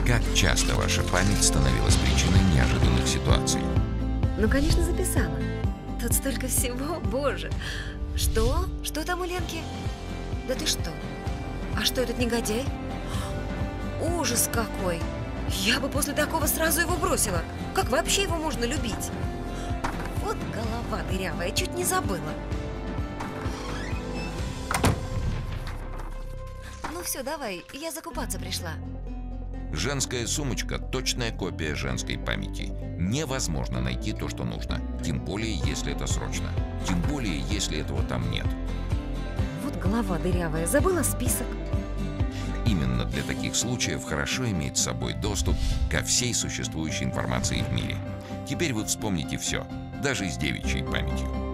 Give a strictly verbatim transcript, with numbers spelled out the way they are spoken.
Как часто ваша память становилась причиной неожиданных ситуаций? Ну, конечно, записала. Тут столько всего, боже. Что? Что там у Ленки? Да ты что? А что этот негодяй? Ужас какой! Я бы после такого сразу его бросила. Как вообще его можно любить? Вот голова дырявая, чуть не забыла. Ну все, давай, я закупаться пришла. Женская сумочка – точная копия женской памяти. Невозможно найти то, что нужно. Тем более, если это срочно. Тем более, если этого там нет. Вот голова дырявая, забыла список. Именно для таких случаев хорошо иметь с собой доступ ко всей существующей информации в мире. Теперь вы вспомните все, даже с девичьей памятью.